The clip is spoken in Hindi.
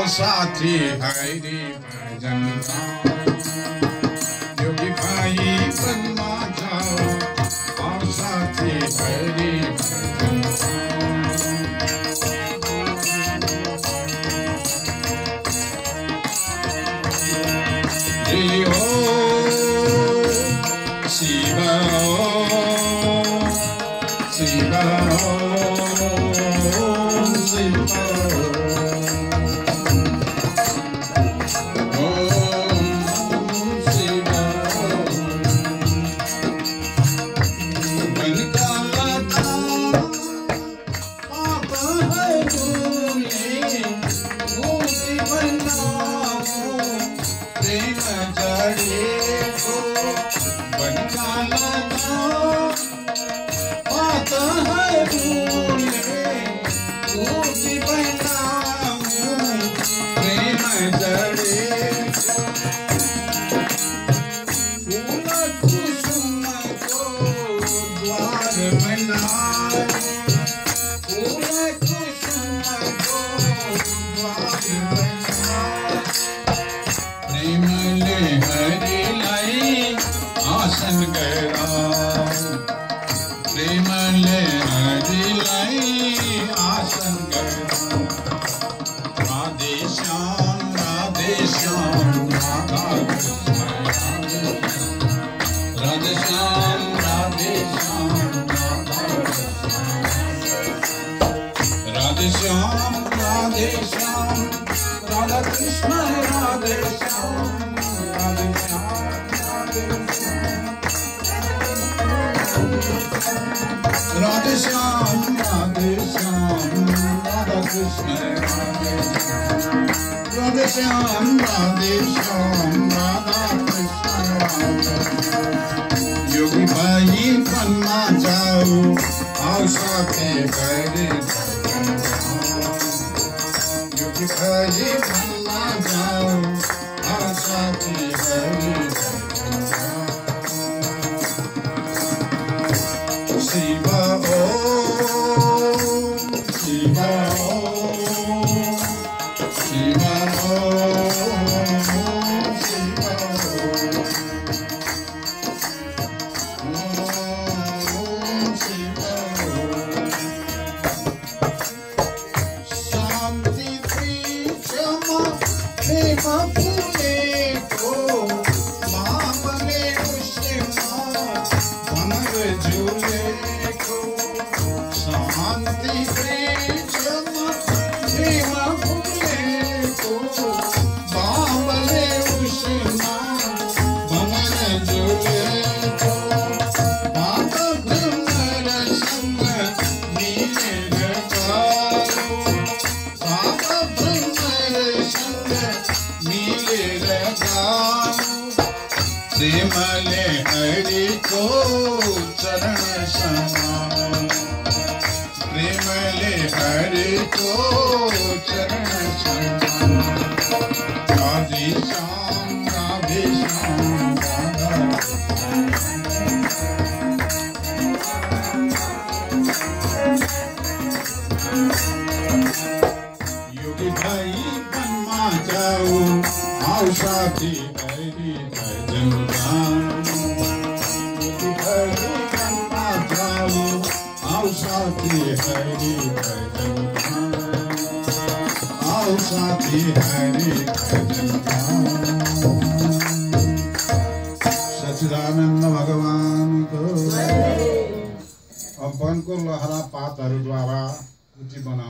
साथी हरि भजन योगी भाई बनमा जाओ आओ साथी हरि भजन जय हो शिव शिव आसन गहरा प्रेम ले हरि लाई आसन गहरा राधे श्याम राधा कृष्ण राधे श्याम राधे श्याम राधे श्याम राधे श्याम राधा कृष्ण राधे श्याम राधे श्याम राधे श्याम राधे श्याम राधा कृष्ण राधे श्याम राधे श्याम राधा कृष्ण योगी भाई बनना जाओ आओ साथे हरि योगी भाई बनना जाओ आओ साथे Hari Shiva Om Shiva Om Shiva Om Shiva Om Shiva Shanti Prema Prema Pune Ko Mahamale Ushma Manave Jule शांति प्रेम प्रेम फूले को बाबले उष्मा बमन जुले को बात ब्रह्म संग नीले लगाओ बात ब्रह्म संग नीले लगाओ प्रेम ले हरि को चरण समान प्रेम ले हरि को चरण समान राधे श्याम राधे श्याम योगी भाई बनमा जाओ आओ साथी हरि भजन योगी भाई बनमा जाओ आओ साथी हरि भजन आओ साथी हरि भजन सच्चिदानंद भगवान को अपन को लहरा पातहरू द्वारा उची बना